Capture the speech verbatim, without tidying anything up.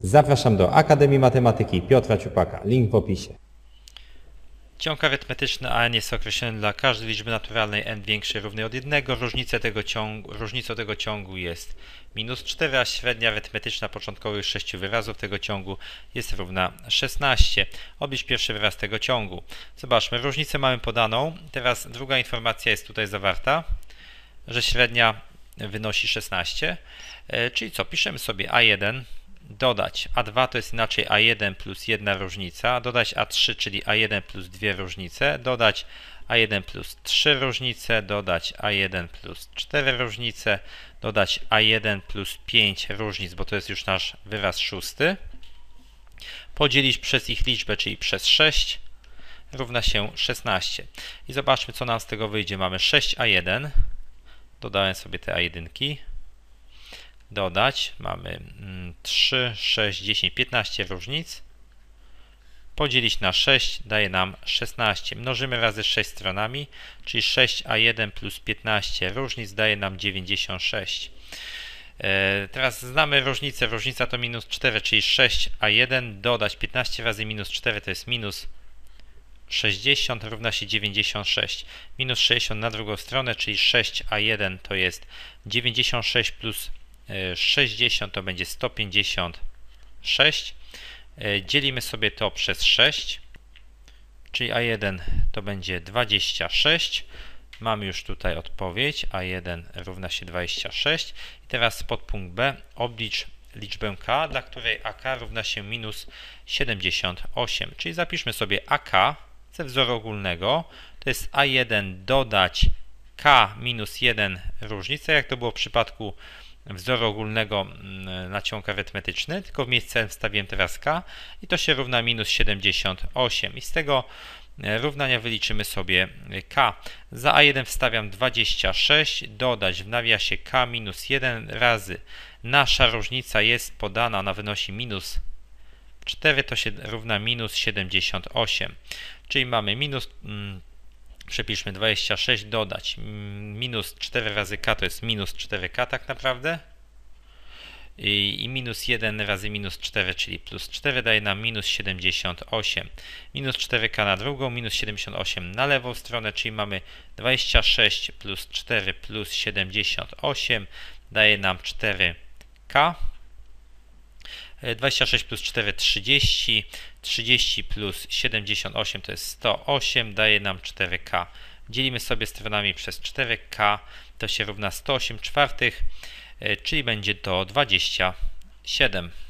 Zapraszam do Akademii Matematyki Piotra Ciupaka. Link w opisie. Ciąg arytmetyczny a n jest określony dla każdej liczby naturalnej n większej równej od jednego. Różnicą tego ciągu, różnicą tego ciągu jest minus cztery, a średnia arytmetyczna początkowych sześciu wyrazów tego ciągu jest równa szesnaście. Oblicz pierwszy wyraz tego ciągu. Zobaczmy, różnicę mamy podaną. Teraz druga informacja jest tutaj zawarta, że średnia wynosi szesnaście. Czyli co? Piszemy sobie a jeden. Dodać a dwa to jest inaczej a jeden plus jedna różnica, dodać a trzy, czyli a jeden plus dwie różnice, dodać a jeden plus trzy różnice, dodać a jeden plus cztery różnice, dodać a jeden plus pięć różnic, bo to jest już nasz wyraz szósty, podzielić przez ich liczbę, czyli przez sześć, równa się szesnaście. I zobaczmy, co nam z tego wyjdzie. Mamy sześć a jeden, dodałem sobie te a jeden. Dodać, mamy trzy, sześć, dziesięć, piętnaście różnic, podzielić na sześć daje nam szesnaście. Mnożymy razy sześć stronami, czyli sześć a jeden plus piętnaście różnic daje nam dziewięćdziesiąt sześć. E, teraz znamy różnicę, różnica to minus cztery, czyli sześć a jeden dodać piętnaście razy minus cztery to jest minus sześćdziesiąt, równa się dziewięćdziesiąt sześć. Minus sześćdziesiąt na drugą stronę, czyli sześć a jeden to jest dziewięćdziesiąt sześć plus sześćdziesiąt to będzie sto pięćdziesiąt sześć. Dzielimy sobie to przez sześć, czyli a jeden to będzie dwadzieścia sześć. Mamy już tutaj odpowiedź. a jeden równa się dwadzieścia sześć. I teraz podpunkt B. Oblicz liczbę k, dla której ak równa się minus siedemdziesiąt osiem. Czyli zapiszmy sobie ak ze wzoru ogólnego. To jest a jeden dodać k minus jeden różnica, jak to było w przypadku wzoru ogólnego na ciąg arytmetyczny, tylko w miejsce n wstawiłem teraz k i to się równa minus siedemdziesiąt osiem. I z tego równania wyliczymy sobie k. Za a jeden wstawiam dwadzieścia sześć, dodać w nawiasie k minus jeden razy nasza różnica jest podana, ona wynosi minus cztery, to się równa minus siedemdziesiąt osiem. Czyli mamy minus... Mm, przepiszmy dwadzieścia sześć, dodać minus cztery razy k to jest minus cztery k tak naprawdę. I, i minus jeden razy minus cztery, czyli plus cztery daje nam minus siedemdziesiąt osiem. Minus cztery k na drugą, minus siedemdziesiąt osiem na lewą stronę, czyli mamy dwadzieścia sześć plus cztery plus siedemdziesiąt osiem daje nam cztery k. dwadzieścia sześć plus cztery, trzydzieści. trzydzieści plus siedemdziesiąt osiem to jest sto osiem, daje nam cztery k. Dzielimy sobie stronami przez cztery k, to się równa sto osiem czwartych, czyli będzie to dwadzieścia siedem.